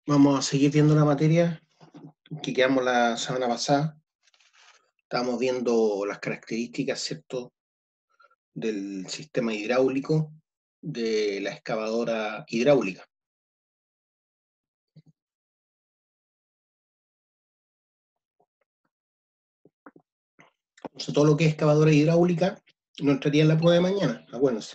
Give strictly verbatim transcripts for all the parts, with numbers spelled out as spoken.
Vamos a seguir viendo la materia que quedamos la semana pasada. Estábamos viendo las características, ¿cierto?, del sistema hidráulico de la excavadora hidráulica. Entonces, todo lo que es excavadora hidráulica no entraría en la prueba de mañana, acuérdense.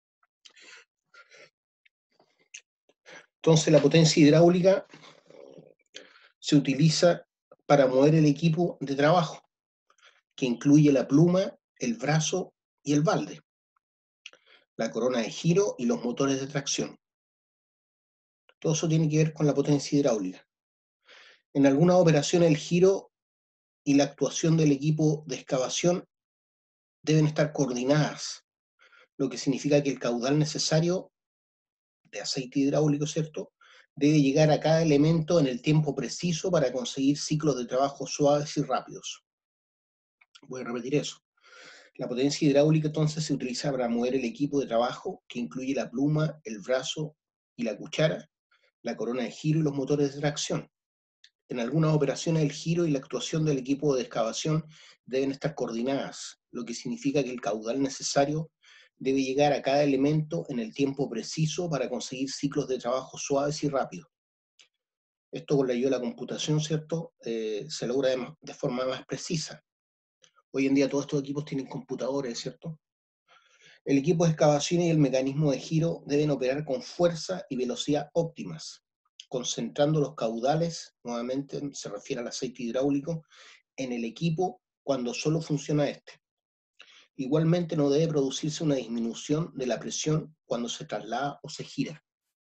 Entonces, la potencia hidráulica se utiliza para mover el equipo de trabajo, que incluye la pluma, el brazo y el balde, la corona de giro y los motores de tracción. Todo eso tiene que ver con la potencia hidráulica. En algunas operaciones el giro y la actuación del equipo de excavación deben estar coordinadas, lo que significa que el caudal necesario de aceite hidráulico, ¿cierto?, debe llegar a cada elemento en el tiempo preciso para conseguir ciclos de trabajo suaves y rápidos. Voy a repetir eso. La potencia hidráulica entonces se utiliza para mover el equipo de trabajo, que incluye la pluma, el brazo y la cuchara, la corona de giro y los motores de tracción. En algunas operaciones el giro y la actuación del equipo de excavación deben estar coordinadas, lo que significa que el caudal necesario debe llegar a cada elemento en el tiempo preciso para conseguir ciclos de trabajo suaves y rápidos. Esto con la ayuda de la computación, ¿cierto?, eh, se logra de, de forma más precisa. Hoy en día todos estos equipos tienen computadores, ¿cierto? El equipo de excavación y el mecanismo de giro deben operar con fuerza y velocidad óptimas, concentrando los caudales, nuevamente se refiere al aceite hidráulico, en el equipo cuando solo funciona este. Igualmente no debe producirse una disminución de la presión cuando se traslada o se gira.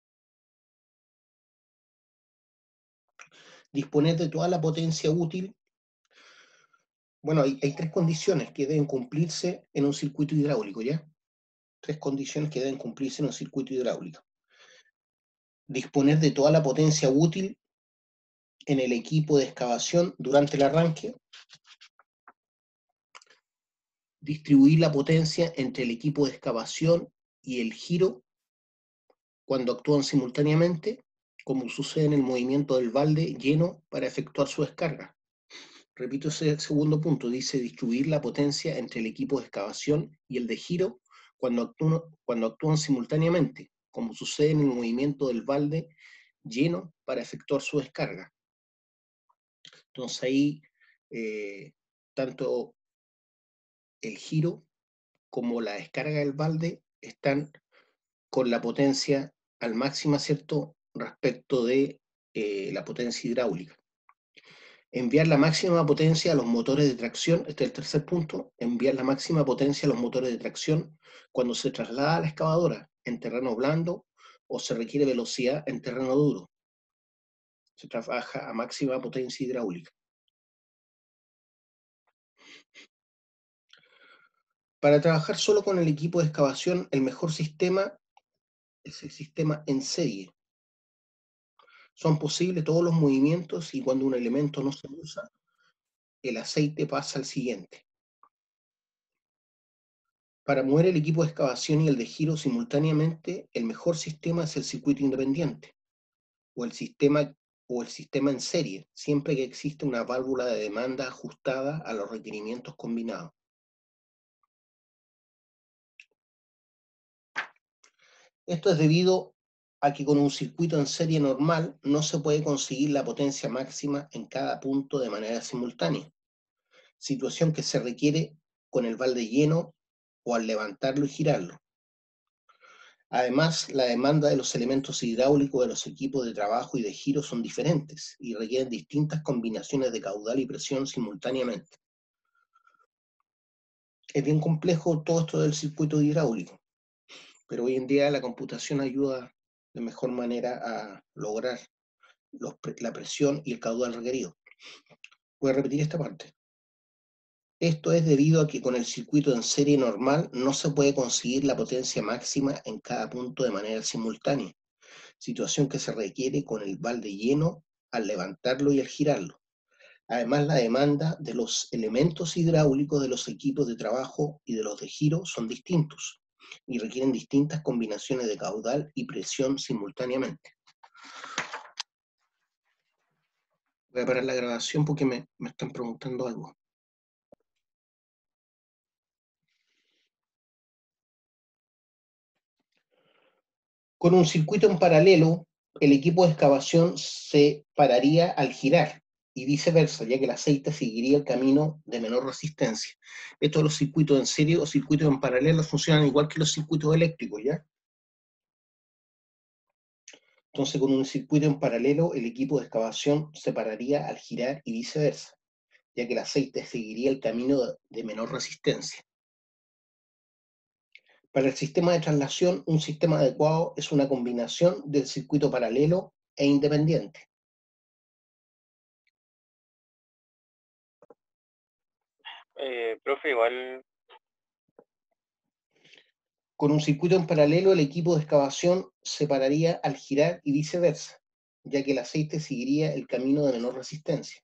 Disponer de toda la potencia útil. Bueno, hay, hay tres condiciones que deben cumplirse en un circuito hidráulico, ¿ya? Tres condiciones que deben cumplirse en un circuito hidráulico. Disponer de toda la potencia útil en el equipo de excavación durante el arranque, distribuir la potencia entre el equipo de excavación y el giro cuando actúan simultáneamente, como sucede en el movimiento del balde lleno para efectuar su descarga. Repito ese segundo punto, dice distribuir la potencia entre el equipo de excavación y el de giro cuando actúan, cuando actúan simultáneamente, como sucede en el movimiento del balde lleno para efectuar su descarga. Entonces ahí, eh, tanto el giro como la descarga del balde están con la potencia al máximo, ¿cierto?, respecto de eh, la potencia hidráulica. Enviar la máxima potencia a los motores de tracción, este es el tercer punto, enviar la máxima potencia a los motores de tracción cuando se traslada a la excavadora en terreno blando o se requiere velocidad en terreno duro. Se trabaja a máxima potencia hidráulica. Para trabajar solo con el equipo de excavación, el mejor sistema es el sistema en serie. Son posibles todos los movimientos y cuando un elemento no se usa, el aceite pasa al siguiente. Para mover el equipo de excavación y el de giro simultáneamente, el mejor sistema es el circuito independiente o el sistema, o el sistema en serie, siempre que existe una válvula de demanda ajustada a los requerimientos combinados. Esto es debido a que con un circuito en serie normal no se puede conseguir la potencia máxima en cada punto de manera simultánea, situación que se requiere con el balde lleno o al levantarlo y girarlo. Además, la demanda de los elementos hidráulicos de los equipos de trabajo y de giro son diferentes y requieren distintas combinaciones de caudal y presión simultáneamente. Es bien complejo todo esto del circuito hidráulico, pero hoy en día la computación ayuda de mejor manera a lograr los, la presión y el caudal requerido. Voy a repetir esta parte. Esto es debido a que con el circuito en serie normal no se puede conseguir la potencia máxima en cada punto de manera simultánea, situación que se requiere con el balde lleno al levantarlo y al girarlo. Además, la demanda de los elementos hidráulicos de los equipos de trabajo y de los de giro son distintos y requieren distintas combinaciones de caudal y presión simultáneamente. Voy a parar la grabación porque me, me están preguntando algo. Con un circuito en paralelo, el equipo de excavación se pararía al girar y viceversa, ya que el aceite seguiría el camino de menor resistencia. Estos los circuitos en serie o circuitos en paralelo funcionan igual que los circuitos eléctricos, ¿ya? Entonces, con un circuito en paralelo, el equipo de excavación se pararía al girar y viceversa, ya que el aceite seguiría el camino de menor resistencia. Para el sistema de traslación, un sistema adecuado es una combinación del circuito paralelo e independiente. Eh, profe, igual, Con un circuito en paralelo, el equipo de excavación se pararía al girar y viceversa, ya que el aceite seguiría el camino de menor resistencia.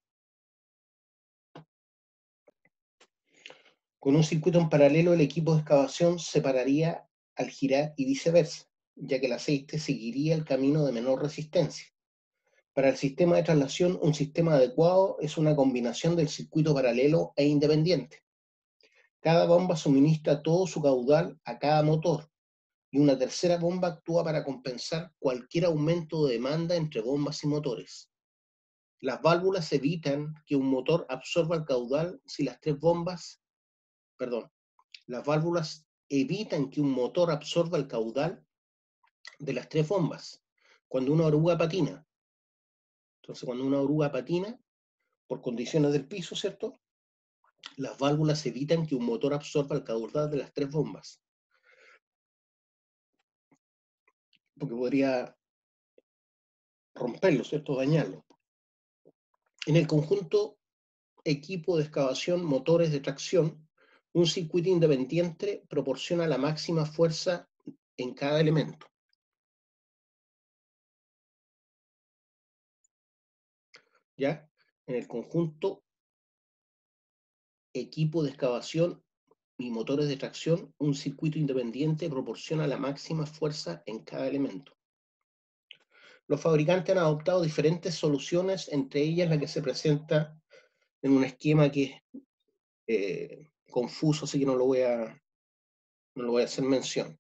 Con un circuito en paralelo, el equipo de excavación se pararía al girar y viceversa, ya que el aceite seguiría el camino de menor resistencia. Para el sistema de traslación, un sistema adecuado es una combinación del circuito paralelo e independiente. Cada bomba suministra todo su caudal a cada motor, y una tercera bomba actúa para compensar cualquier aumento de demanda entre bombas y motores. Las válvulas evitan que un motor absorba el caudal si las tres bombas, perdón, las válvulas evitan que un motor absorba el caudal de las tres bombas cuando una oruga patina. Entonces, cuando una oruga patina, por condiciones del piso, ¿cierto? Las válvulas evitan que un motor absorba el caudal de las tres bombas, porque podría romperlo, ¿cierto? Dañarlo. En el conjunto equipo de excavación, motores de tracción, un circuito independiente proporciona la máxima fuerza en cada elemento. ¿Ya? En el conjunto equipo de excavación y motores de tracción, un circuito independiente proporciona la máxima fuerza en cada elemento. Los fabricantes han adoptado diferentes soluciones, entre ellas la que se presenta en un esquema que es eh, confuso, así que no lo voy a, no lo voy a hacer mención.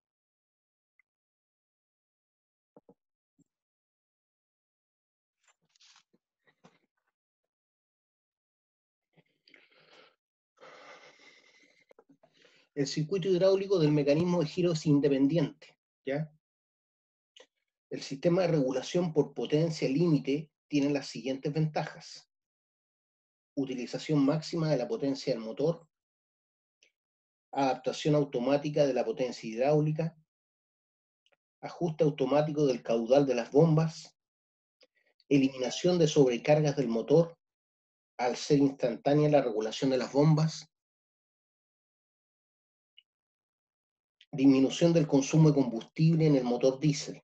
El circuito hidráulico del mecanismo de giro es independiente, ¿ya? El sistema de regulación por potencia límite tiene las siguientes ventajas: utilización máxima de la potencia del motor, adaptación automática de la potencia hidráulica, ajuste automático del caudal de las bombas, eliminación de sobrecargas del motor al ser instantánea la regulación de las bombas, disminución del consumo de combustible en el motor diésel.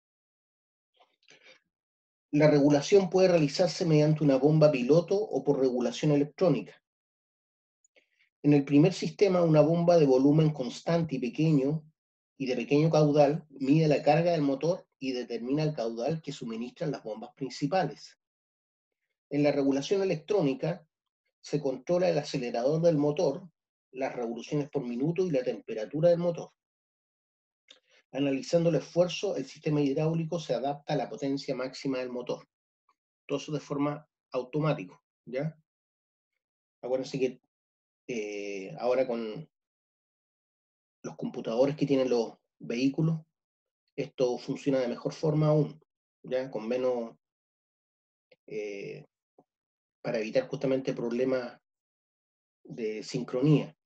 La regulación puede realizarse mediante una bomba piloto o por regulación electrónica. En el primer sistema, una bomba de volumen constante y pequeño y de pequeño caudal mide la carga del motor y determina el caudal que suministran las bombas principales. En la regulación electrónica se controla el acelerador del motor, las revoluciones por minuto y la temperatura del motor. Analizando el esfuerzo, el sistema hidráulico se adapta a la potencia máxima del motor. Todo eso de forma automática, ¿ya? Acuérdense que eh, ahora con los computadores que tienen los vehículos, esto funciona de mejor forma aún, ¿ya? Con menos, eh, para evitar justamente problemas de sincronía.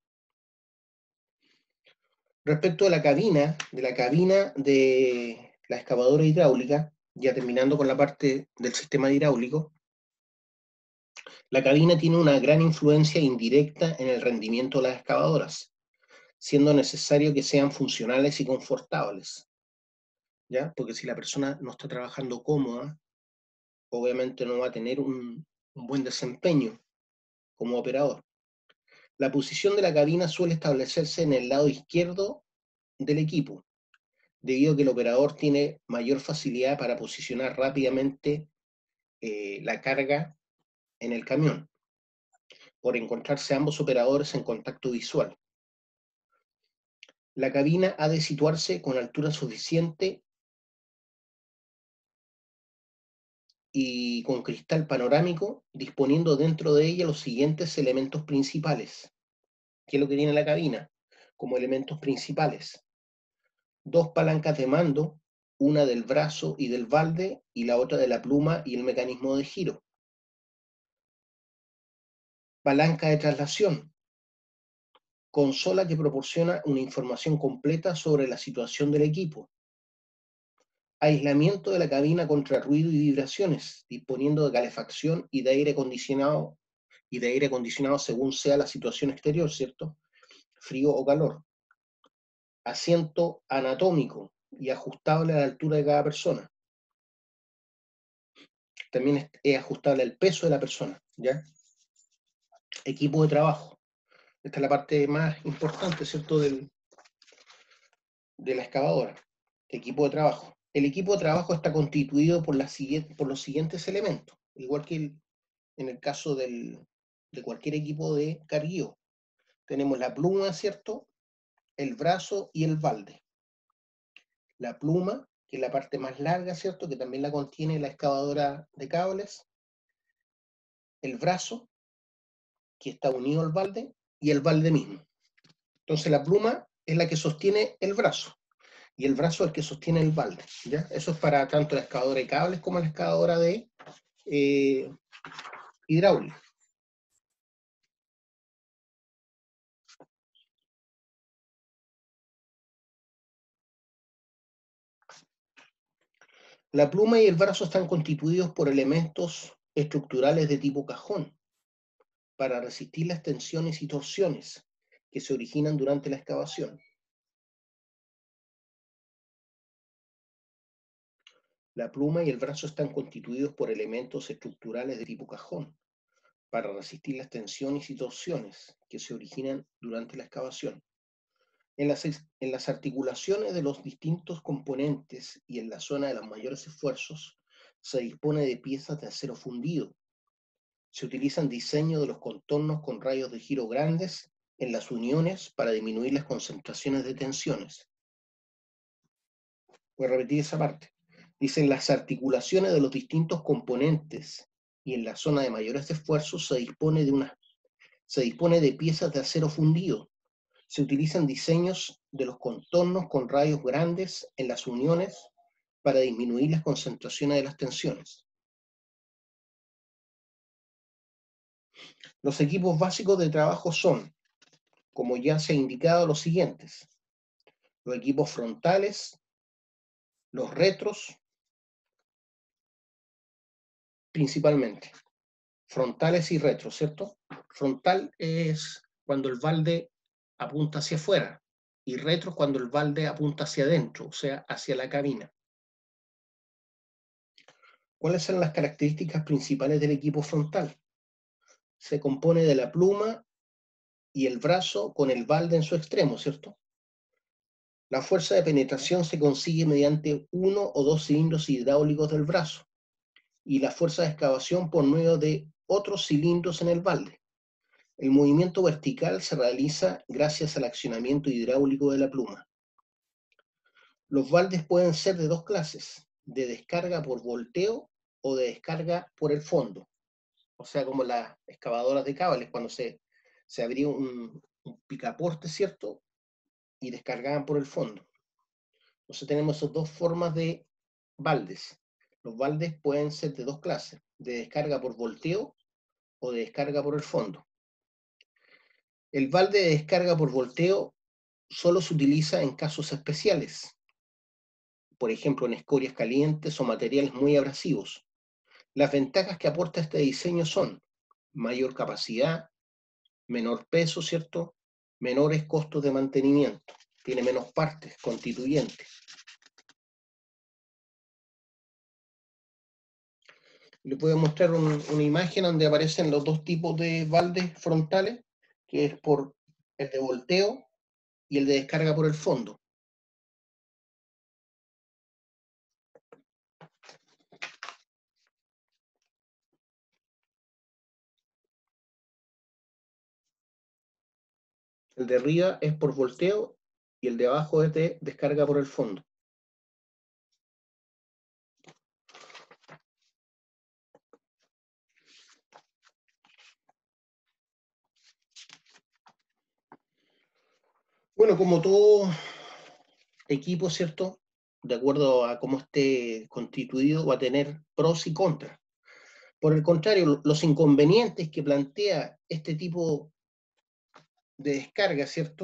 Respecto de la cabina, de la cabina de la excavadora hidráulica, ya terminando con la parte del sistema hidráulico, la cabina tiene una gran influencia indirecta en el rendimiento de las excavadoras, siendo necesario que sean funcionales y confortables, ¿ya? Porque si la persona no está trabajando cómoda, obviamente no va a tener un, un buen desempeño como operador. La posición de la cabina suele establecerse en el lado izquierdo del equipo, debido a que el operador tiene mayor facilidad para posicionar rápidamente eh, la carga en el camión, por encontrarse ambos operadores en contacto visual. La cabina ha de situarse con altura suficiente y con cristal panorámico, disponiendo dentro de ella los siguientes elementos principales. ¿Qué es lo que tiene la cabina? Como elementos principales: dos palancas de mando, una del brazo y del balde, y la otra de la pluma y el mecanismo de giro. Palanca de traslación, consola que proporciona una información completa sobre la situación del equipo. Aislamiento de la cabina contra ruido y vibraciones, disponiendo de calefacción y de aire acondicionado, y de aire acondicionado según sea la situación exterior, ¿cierto? Frío o calor. Asiento anatómico y ajustable a la altura de cada persona. También es, es ajustable al peso de la persona, ¿ya? Equipo de trabajo. Esta es la parte más importante, ¿cierto?, del, de la excavadora. Equipo de trabajo. El equipo de trabajo está constituido por, la siguiente, por los siguientes elementos, igual que el, en el caso del, de cualquier equipo de carguío. Tenemos la pluma, ¿cierto?, el brazo y el balde. La pluma, que es la parte más larga, ¿cierto?, que también la contiene la excavadora de cables. El brazo, que está unido al balde, y el balde mismo. Entonces la pluma es la que sostiene el brazo, y el brazo es el que sostiene el balde, ¿ya? Eso es para tanto la excavadora de cables como la excavadora de eh, hidráulica. La pluma y el brazo están constituidos por elementos estructurales de tipo cajón, para resistir las tensiones y torsiones que se originan durante la excavación. La pluma y el brazo están constituidos por elementos estructurales de tipo cajón, para resistir las tensiones y torsiones que se originan durante la excavación. En las, en las articulaciones de los distintos componentes y en la zona de los mayores esfuerzos se dispone de piezas de acero fundido. Se utilizan diseños de los contornos con rayos de giro grandes en las uniones para disminuir las concentraciones de tensiones. Voy a repetir esa parte. Dicen las articulaciones de los distintos componentes y en la zona de mayores esfuerzos se dispone de, una, se dispone de piezas de acero fundido. Se utilizan diseños de los contornos con rayos grandes en las uniones para disminuir las concentraciones de las tensiones. Los equipos básicos de trabajo son, como ya se ha indicado, los siguientes: los equipos frontales, los retros, principalmente, frontales y retros, ¿cierto? Frontal es cuando el balde apunta hacia afuera, y retro cuando el balde apunta hacia adentro, o sea, hacia la cabina. ¿Cuáles son las características principales del equipo frontal? Se compone de la pluma y el brazo con el balde en su extremo, ¿cierto? La fuerza de penetración se consigue mediante uno o dos cilindros hidráulicos del brazo, y la fuerza de excavación por medio de otros cilindros en el balde. El movimiento vertical se realiza gracias al accionamiento hidráulico de la pluma. Los baldes pueden ser de dos clases: de descarga por volteo o de descarga por el fondo. O sea, como las excavadoras de cables, cuando se, se abría un, un picaporte, ¿cierto?, y descargaban por el fondo. Entonces tenemos esas dos formas de baldes. Los baldes pueden ser de dos clases: de descarga por volteo o de descarga por el fondo. El balde de descarga por volteo solo se utiliza en casos especiales, por ejemplo en escorias calientes o materiales muy abrasivos. Las ventajas que aporta este diseño son mayor capacidad, menor peso, ¿cierto?, menores costos de mantenimiento, tiene menos partes constituyentes. Les voy a mostrar un, una imagen donde aparecen los dos tipos de baldes frontales, que es por el de volteo y el de descarga por el fondo. El de arriba es por volteo y el de abajo es de descarga por el fondo. Bueno, como todo equipo, ¿cierto? De acuerdo a cómo esté constituido, va a tener pros y contras. Por el contrario, los inconvenientes que plantea este tipo de descarga, ¿cierto?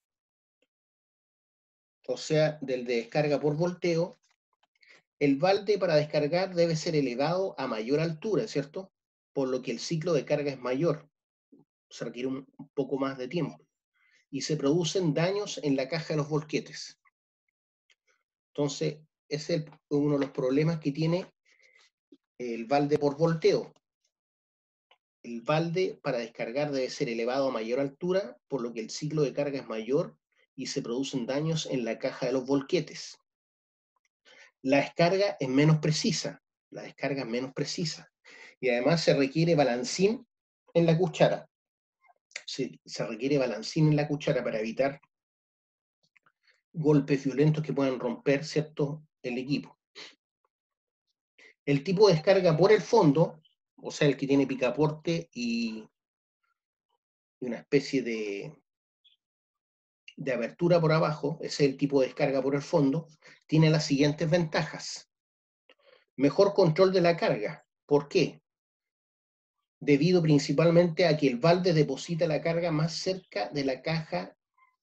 O sea, del de descarga por volteo, el balde para descargar debe ser elevado a mayor altura, ¿cierto? Por lo que el ciclo de carga es mayor, se requiere un poco más de tiempo, y se producen daños en la caja de los volquetes. Entonces, ese es uno de los problemas que tiene el balde por volteo. El balde para descargar debe ser elevado a mayor altura, por lo que el ciclo de carga es mayor y se producen daños en la caja de los volquetes. La descarga es menos precisa, la descarga es menos precisa, y además se requiere balancín en la cuchara. Se, se requiere balancín en la cuchara para evitar golpes violentos que puedan romper, ¿cierto?, el equipo. El tipo de descarga por el fondo, o sea, el que tiene picaporte y, y una especie de, de abertura por abajo, ese es el tipo de descarga por el fondo, tiene las siguientes ventajas. Mejor control de la carga. ¿Por qué? Debido principalmente a que el balde deposita la carga más cerca de la caja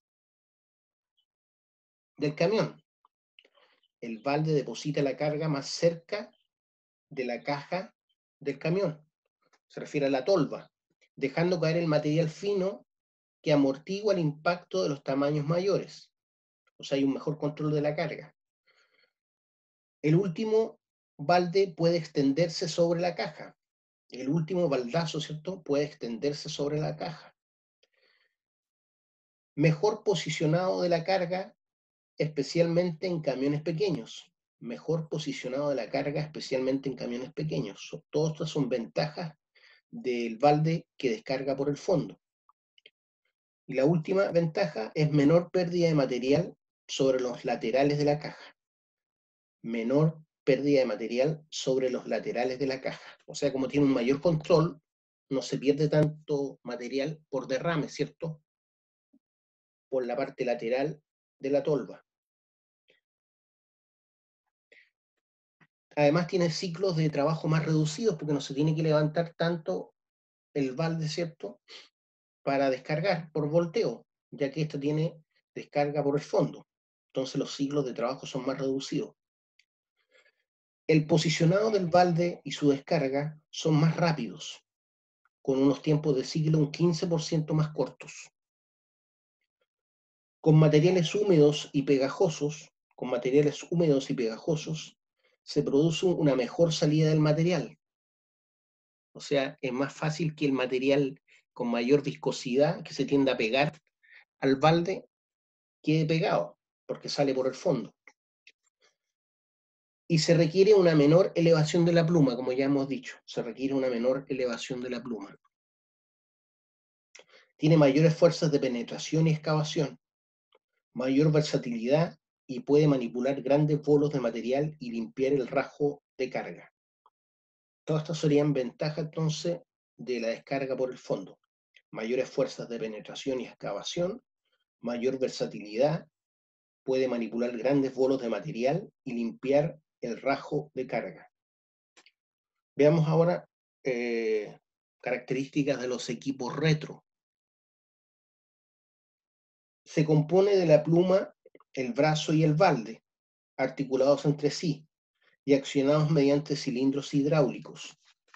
del camión. El balde deposita la carga más cerca de la caja del camión. Se refiere a la tolva, dejando caer el material fino que amortigua el impacto de los tamaños mayores. O sea, hay un mejor control de la carga. El último balde puede extenderse sobre la caja. El último baldazo, ¿cierto?, puede extenderse sobre la caja. Mejor posicionado de la carga, especialmente en camiones pequeños. Mejor posicionado de la carga, especialmente en camiones pequeños. Todas estas son ventajas del balde que descarga por el fondo. Y la última ventaja es menor pérdida de material sobre los laterales de la caja. Menor pérdida de material sobre los laterales de la caja. O sea, como tiene un mayor control, no se pierde tanto material por derrame, ¿cierto?, por la parte lateral de la tolva. Además tiene ciclos de trabajo más reducidos porque no se tiene que levantar tanto el balde, ¿cierto?, para descargar por volteo, ya que esto tiene descarga por el fondo. Entonces los ciclos de trabajo son más reducidos. El posicionado del balde y su descarga son más rápidos, con unos tiempos de ciclo un quince por ciento más cortos. Con materiales húmedos y pegajosos, con materiales húmedos y pegajosos, se produce una mejor salida del material. O sea, es más fácil que el material con mayor viscosidad, que se tiende a pegar al balde, quede pegado, porque sale por el fondo. Y se requiere una menor elevación de la pluma, como ya hemos dicho, se requiere una menor elevación de la pluma. Tiene mayores fuerzas de penetración y excavación, mayor versatilidad y puede manipular grandes bolos de material y limpiar el rajo de carga. Todas estas serían ventajas entonces de la descarga por el fondo. Mayores fuerzas de penetración y excavación, mayor versatilidad, puede manipular grandes bolos de material y limpiar el rajo de carga. Veamos ahora eh, características de los equipos retro. Se compone de la pluma, el brazo y el balde, articulados entre sí y accionados mediante cilindros hidráulicos.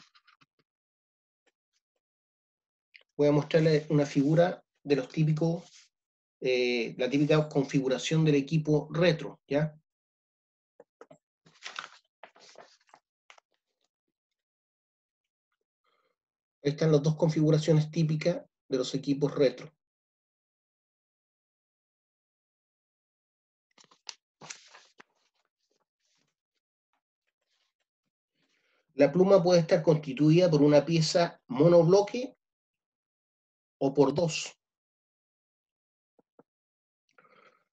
Voy a mostrarles una figura de los típicos, eh, la típica configuración del equipo retro, ¿ya? Ahí están las dos configuraciones típicas de los equipos retro. La pluma puede estar constituida por una pieza monobloque o por dos.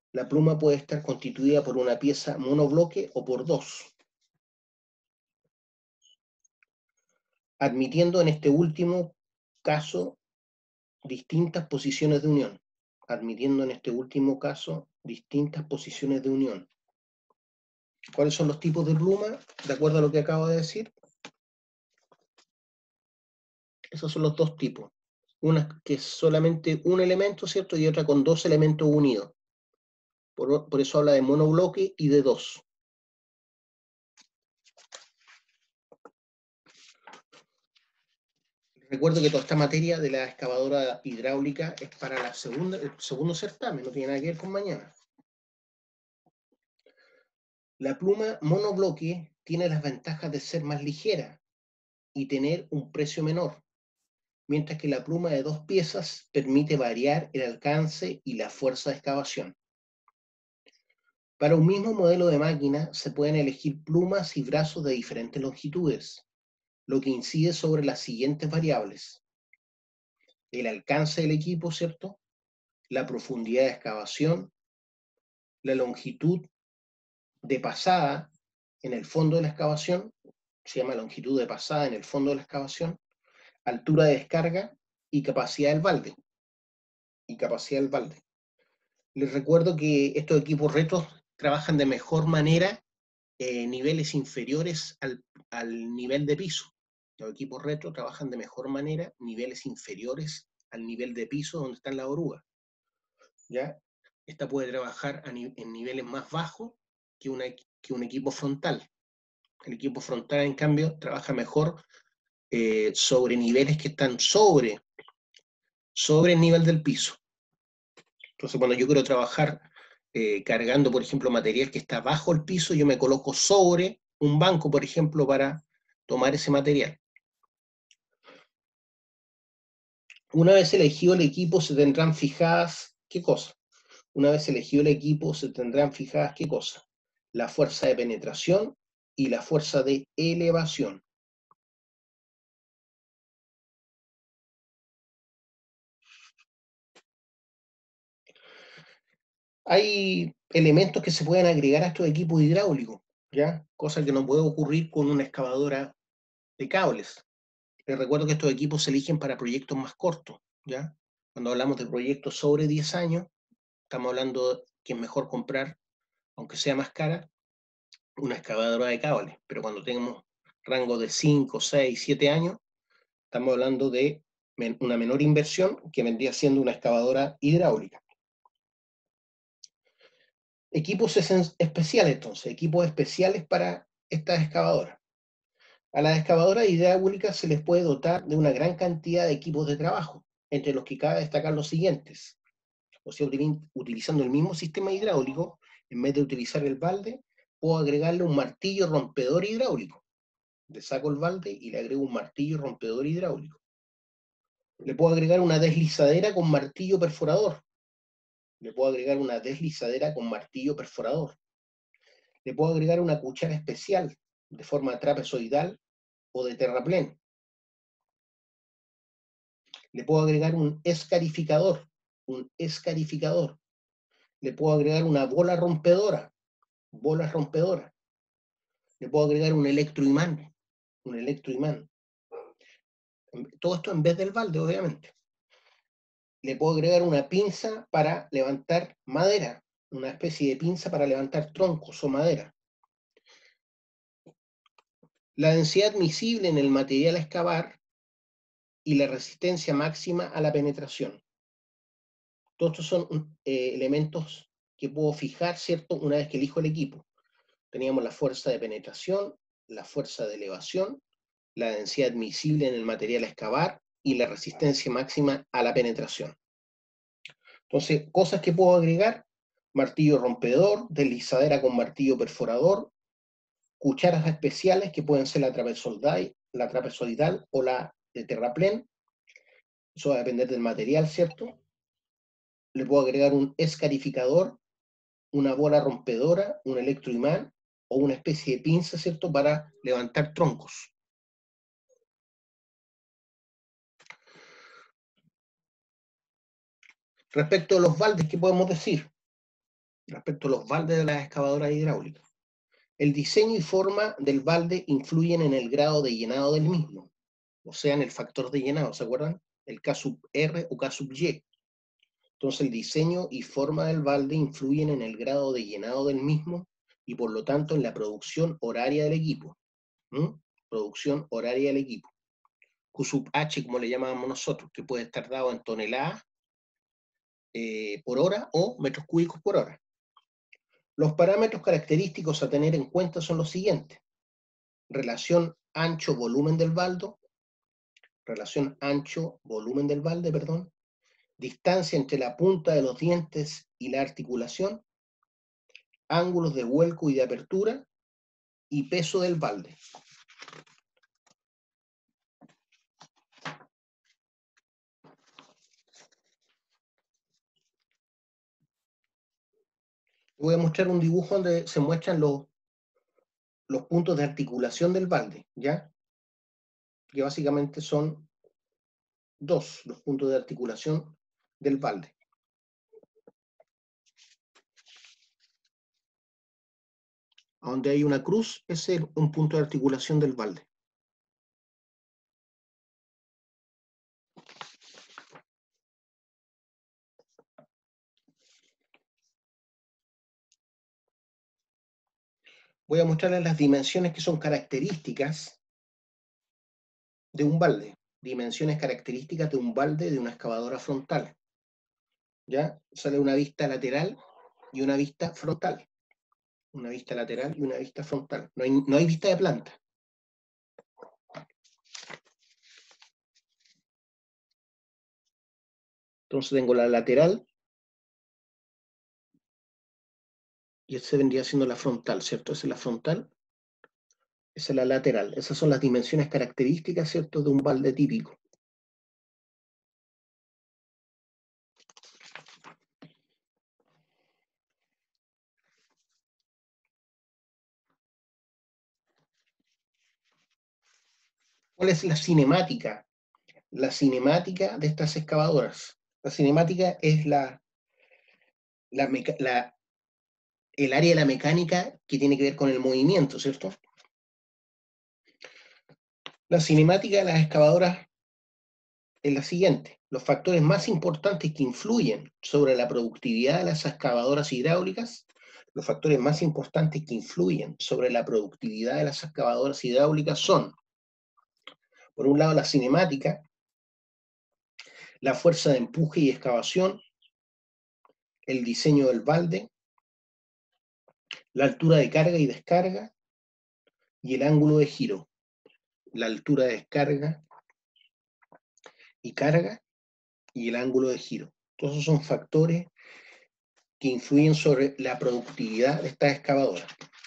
La pluma puede estar constituida por una pieza monobloque o por dos, admitiendo en este último caso distintas posiciones de unión, admitiendo en este último caso distintas posiciones de unión. ¿Cuáles son los tipos de pluma? De acuerdo a lo que acabo de decir. Esos son los dos tipos. Una que es solamente un elemento, ¿cierto? Y otra con dos elementos unidos. Por, por eso habla de monobloque y de dos. Recuerdo que toda esta materia de la excavadora hidráulica es para la segunda, el segundo certamen, no tiene nada que ver con mañana. La pluma monobloque tiene las ventajas de ser más ligera y tener un precio menor, mientras que la pluma de dos piezas permite variar el alcance y la fuerza de excavación. Para un mismo modelo de máquina se pueden elegir plumas y brazos de diferentes longitudes, lo que incide sobre las siguientes variables: el alcance del equipo, ¿cierto?, la profundidad de excavación, la longitud de pasada en el fondo de la excavación, se llama longitud de pasada en el fondo de la excavación, altura de descarga y capacidad del balde. Y capacidad del balde. Les recuerdo que estos equipos retros trabajan de mejor manera eh, niveles inferiores al, al nivel de piso. Los equipos retro trabajan de mejor manera niveles inferiores al nivel de piso donde están las orugas. ¿Ya? Esta puede trabajar a ni en niveles más bajos que, una, que un equipo frontal. El equipo frontal, en cambio, trabaja mejor eh, sobre niveles que están sobre, sobre el nivel del piso. Entonces, cuando yo quiero trabajar eh, cargando, por ejemplo, material que está bajo el piso, yo me coloco sobre un banco, por ejemplo, para tomar ese material. Una vez elegido el equipo, se tendrán fijadas, ¿qué cosa? Una vez elegido el equipo, se tendrán fijadas, ¿qué cosa? La fuerza de penetración y la fuerza de elevación. Hay elementos que se pueden agregar a estos equipos hidráulicos, ¿ya? Cosa que no puede ocurrir con una excavadora de cables. Les recuerdo que estos equipos se eligen para proyectos más cortos, ¿ya? Cuando hablamos de proyectos sobre diez años, estamos hablando que es mejor comprar, aunque sea más cara, una excavadora de cables. Pero cuando tenemos rango de cinco, seis, siete años, estamos hablando de una menor inversión que vendría siendo una excavadora hidráulica. Equipos especiales, entonces, equipos especiales para estas excavadoras. A las excavadoras hidráulicas se les puede dotar de una gran cantidad de equipos de trabajo, entre los que cabe destacar los siguientes. O sea, utilizando el mismo sistema hidráulico, en vez de utilizar el balde, puedo agregarle un martillo rompedor hidráulico. Le saco el balde y le agrego un martillo rompedor hidráulico. Le puedo agregar una deslizadera con martillo perforador. Le puedo agregar una deslizadera con martillo perforador. Le puedo agregar una cuchara especial de forma trapezoidal o de terraplén. Le puedo agregar un escarificador, un escarificador. Le puedo agregar una bola rompedora, bola rompedora. Le puedo agregar un electroimán, un electroimán. Todo esto en vez del balde, obviamente. Le puedo agregar una pinza para levantar madera, una especie de pinza para levantar troncos o madera. La densidad admisible en el material a excavar y la resistencia máxima a la penetración. Todos estos son eh, elementos que puedo fijar, ¿cierto?, una vez que elijo el equipo. Teníamos la fuerza de penetración, la fuerza de elevación, la densidad admisible en el material a excavar y la resistencia máxima a la penetración. Entonces, cosas que puedo agregar: martillo rompedor, deslizadera con martillo perforador, cucharas especiales que pueden ser la trapezoidal, la trapezoidal o la de terraplén. Eso va a depender del material, ¿cierto? Le puedo agregar un escarificador, una bola rompedora, un electroimán o una especie de pinza, ¿cierto?, para levantar troncos. Respecto a los baldes, ¿qué podemos decir? respecto a los baldes de las excavadoras hidráulicas. El diseño y forma del balde influyen en el grado de llenado del mismo, o sea, en el factor de llenado, ¿se acuerdan? El K sub R o K sub Y. Entonces, el diseño y forma del balde influyen en el grado de llenado del mismo y, por lo tanto, en la producción horaria del equipo. ¿Mm? Producción horaria del equipo. Q sub H, como le llamábamos nosotros, que puede estar dado en toneladas eh, por hora o metros cúbicos por hora. Los parámetros característicos a tener en cuenta son los siguientes. Relación ancho-volumen del baldo, relación ancho-volumen del balde, perdón, distancia entre la punta de los dientes y la articulación, ángulos de vuelco y de apertura, y peso del balde. Voy a mostrar un dibujo donde se muestran los, los puntos de articulación del balde, ¿ya? Que básicamente son dos los puntos de articulación del balde. Donde hay una cruz, ese es un punto de articulación del balde. Voy a mostrarles las dimensiones que son características de un balde. Dimensiones características de un balde de una excavadora frontal. ¿Ya? Sale una vista lateral y una vista frontal. Una vista lateral y una vista frontal. No hay, no hay vista de planta. Entonces tengo la lateral y esta vendría siendo la frontal, ¿cierto? Esa es la frontal, esa es la lateral. Esas son las dimensiones características, ¿cierto?, de un balde típico. ¿Cuál es la cinemática? La cinemática de estas excavadoras. La cinemática es la, la, la, el área de la mecánica que tiene que ver con el movimiento, ¿cierto? La cinemática de las excavadoras es la siguiente. Los factores más importantes que influyen sobre la productividad de las excavadoras hidráulicas, los factores más importantes que influyen sobre la productividad de las excavadoras hidráulicas son, por un lado, la cinemática, la fuerza de empuje y excavación, el diseño del balde, la altura de carga y descarga y el ángulo de giro. La altura de descarga y carga y el ángulo de giro. Todos esos son factores que influyen sobre la productividad de estas excavadoras.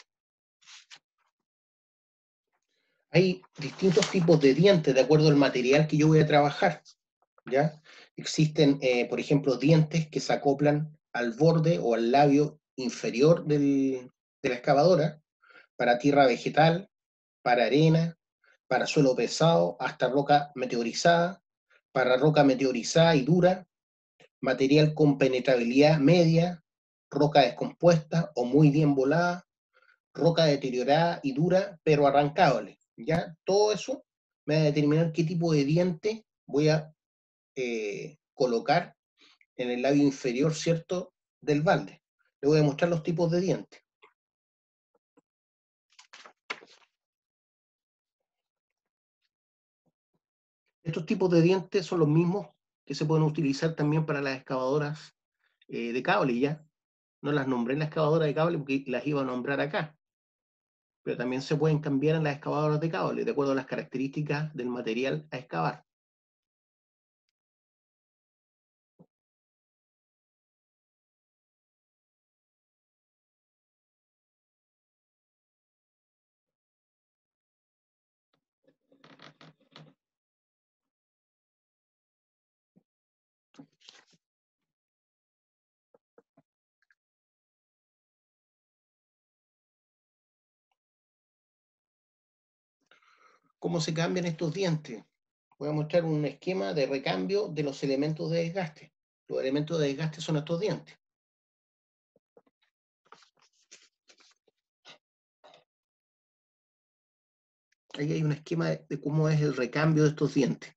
Hay distintos tipos de dientes de acuerdo al material que yo voy a trabajar, ¿ya? Existen, eh, por ejemplo, dientes que se acoplan al borde o al labio inferior del, de la excavadora para tierra vegetal, para arena, para suelo pesado, hasta roca meteorizada, para roca meteorizada y dura, material con penetrabilidad media, roca descompuesta o muy bien volada, roca deteriorada y dura, pero arrancable. ¿Ya? Todo eso me va a determinar qué tipo de diente voy a eh, colocar en el labio inferior, ¿cierto?, del balde. Le voy a mostrar los tipos de dientes. Estos tipos de dientes son los mismos que se pueden utilizar también para las excavadoras eh, de cable, ¿ya? No las nombré en la excavadora de cable porque las iba a nombrar acá, pero también se pueden cambiar en las excavadoras de cable, de acuerdo a las características del material a excavar. ¿Cómo se cambian estos dientes? Voy a mostrar un esquema de recambio de los elementos de desgaste. Los elementos de desgaste son estos dientes. Ahí hay un esquema de, de cómo es el recambio de estos dientes.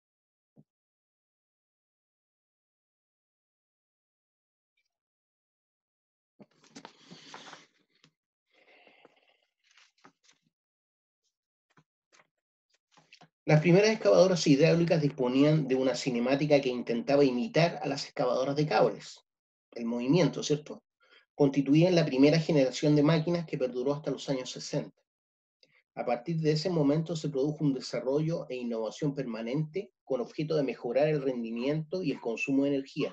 Las primeras excavadoras hidráulicas disponían de una cinemática que intentaba imitar a las excavadoras de cables. El movimiento, ¿cierto? Constituían la primera generación de máquinas que perduró hasta los años sesenta. A partir de ese momento se produjo un desarrollo e innovación permanente con objeto de mejorar el rendimiento y el consumo de energía.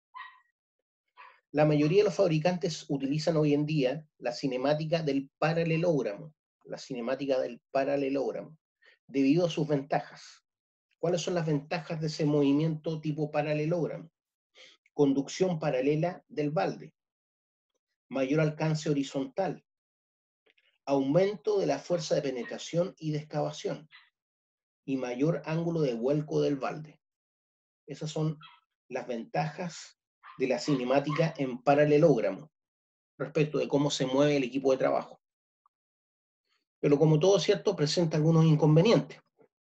La mayoría de los fabricantes utilizan hoy en día la cinemática del paralelogramo, la cinemática del paralelogramo, debido a sus ventajas. ¿Cuáles son las ventajas de ese movimiento tipo paralelogramo? Conducción paralela del balde, mayor alcance horizontal, aumento de la fuerza de penetración y de excavación, y mayor ángulo de vuelco del balde. Esas son las ventajas de la cinemática en paralelogramo respecto de cómo se mueve el equipo de trabajo. Pero como todo cierto, presenta algunos inconvenientes.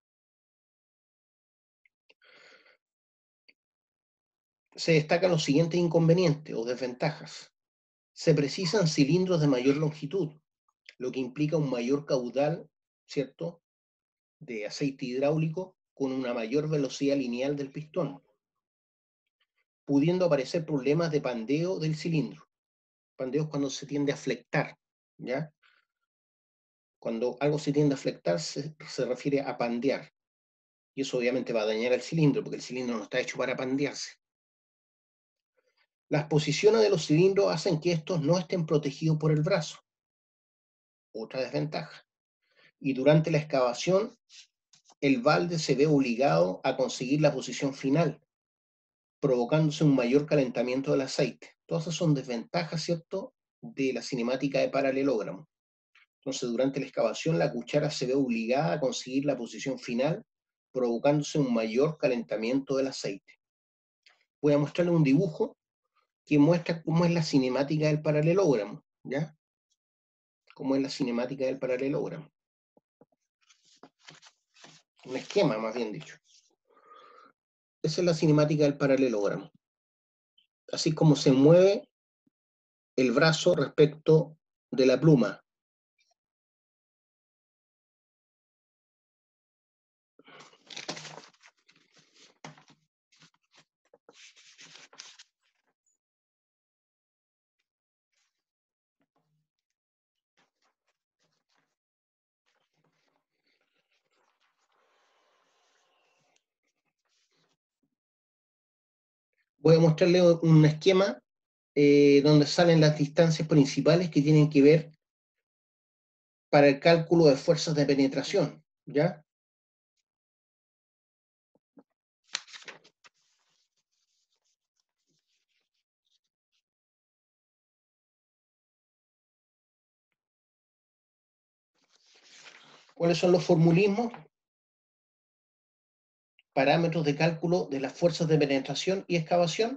Se destacan los siguientes inconvenientes o desventajas. Se precisan cilindros de mayor longitud, lo que implica un mayor caudal, ¿cierto?, de aceite hidráulico con una mayor velocidad lineal del pistón, pudiendo aparecer problemas de pandeo del cilindro. Pandeo es cuando se tiende a flectar, ¿ya? Cuando algo se tiende a flectar se, se refiere a pandear. Y eso obviamente va a dañar al cilindro, porque el cilindro no está hecho para pandearse. Las posiciones de los cilindros hacen que estos no estén protegidos por el brazo. Otra desventaja. Y durante la excavación, el balde se ve obligado a conseguir la posición final, provocándose un mayor calentamiento del aceite. Todas esas son desventajas, ¿cierto?, de la cinemática de paralelogramo. Entonces, durante la excavación, la cuchara se ve obligada a conseguir la posición final, provocándose un mayor calentamiento del aceite. Voy a mostrarle un dibujo que muestra cómo es la cinemática del paralelogramo, ¿ya? Cómo es la cinemática del paralelogramo. Un esquema, más bien dicho. Esa es la cinemática del paralelogramo. Así como se mueve el brazo respecto de la pluma. Voy a mostrarle un esquema eh, donde salen las distancias principales que tienen que ver para el cálculo de fuerzas de penetración, ¿ya? ¿Cuáles son los formulismos? Parámetros de cálculo de las fuerzas de penetración y excavación.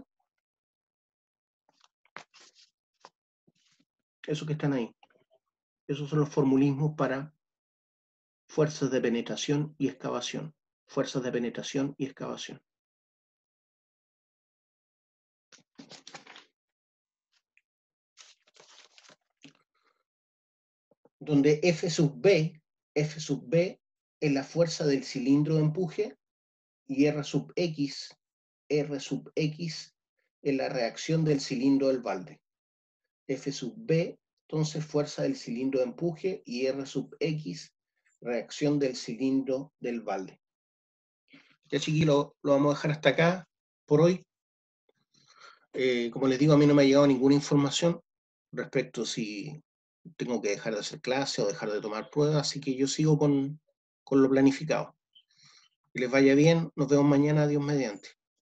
Esos que están ahí. Esos son los formulismos para fuerzas de penetración y excavación. Fuerzas de penetración y excavación. Donde F sub B, F sub B es la fuerza del cilindro de empuje y R sub X, R sub X es la reacción del cilindro del balde. F sub B, entonces fuerza del cilindro de empuje y R sub X, reacción del cilindro del balde. Ya chiquillos, lo, lo vamos a dejar hasta acá por hoy. Eh, como les digo, a mí no me ha llegado ninguna información respecto si tengo que dejar de hacer clase o dejar de tomar pruebas, así que yo sigo con, con lo planificado. Que les vaya bien, nos vemos mañana, Dios mediante.